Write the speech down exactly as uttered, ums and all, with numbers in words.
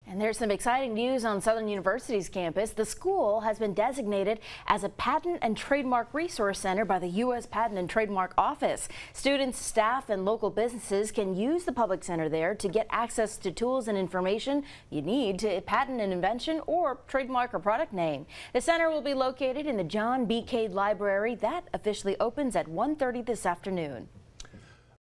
And there's some exciting news on Southern University's campus. The school has been designated as a Patent and Trademark Resource Center by the U S Patent and Trademark Office. Students, staff, and local businesses can use the public center there to get access to tools and information you need to patent an invention or trademark a product name. The center will be located in the John B. Cade Library. That officially opens at one thirty this afternoon.